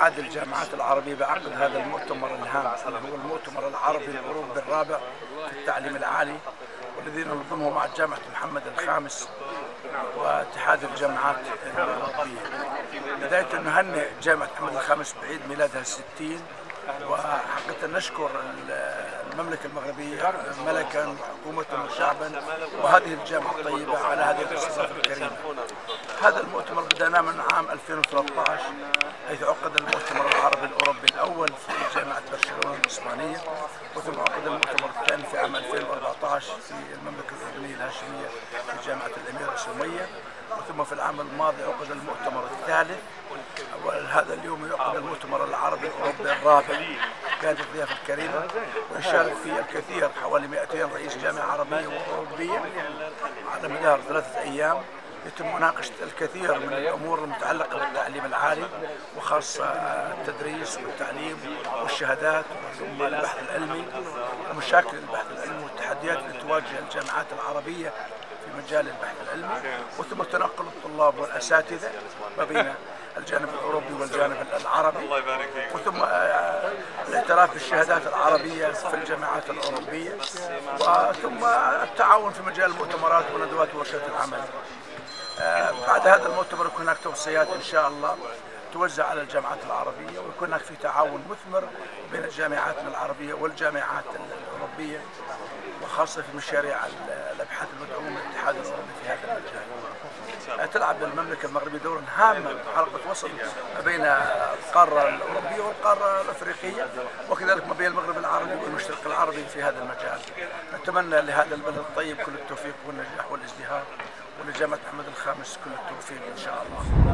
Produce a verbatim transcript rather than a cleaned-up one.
اتحاد الجامعات العربية بعقد هذا المؤتمر الهام اللي هو المؤتمر العربي الأوروبي الرابع في التعليم العالي، والذي ننظمه مع جامعة محمد الخامس واتحاد الجامعات الأوروبية. بداية نهنئ جامعة محمد الخامس بعيد ميلادها الستين، وحقيقة نشكر المملكة المغربية ملكا وحكومة وشعبا وهذه الجامعة الطيبة على هذه الاستضافة الكريمة. هذا المؤتمر بدأناه من عام ألفين وثلاثة عشر، حيث عقد المؤتمر العربي الأوروبي الأول في جامعة برشلونة الإسبانية، وثم عقد المؤتمر الثاني في عام ألفين وأربعة عشر في المملكة الأردنية الهاشمية في جامعة الأميرة سمية، وثم في العام الماضي عقد المؤتمر الثالث، وهذا اليوم يعقد المؤتمر العربي الأوروبي الرابع بهذه الضيافة الكريمة، ويشارك فيه الكثير حوالي مئتين رئيس جامعة عربية وأوروبية على مدار ثلاثة أيام. يتم مناقشة الكثير من الأمور المتعلقة بالتعليم العالي، وخاصة التدريس والتعليم والشهادات ثم البحث العلمي ومشاكل البحث العلمي والتحديات التي تواجه الجامعات العربية في مجال البحث العلمي، وثم تنقل الطلاب والأساتذة ما بين الجانب الأوروبي والجانب العربي، وثم الاعتراف بالشهادات العربية في الجامعات الأوروبية، وثم التعاون في مجال المؤتمرات وندوات وورشات العمل. بعد هذا المؤتمر يكون هناك توصيات إن شاء الله توزع على الجامعات العربية، ويكون هناك في تعاون مثمر بين الجامعات العربية والجامعات الأوروبية، وخاصة في مشاريع الأبحاث المدعومة من الاتحاد الأوروبي في هذا المجال. تلعب المملكة المغربية دورا هاما في حلقة وسط ما بين القارة الأوروبية والقارة الأفريقية، وكذلك ما بين المغرب العربي والمشرق العربي في هذا المجال. نتمنى لهذا البلد الطيب كل التوفيق والنجاح والازدهار، ولجامعة محمد الخامس كل التوفيق إن شاء الله.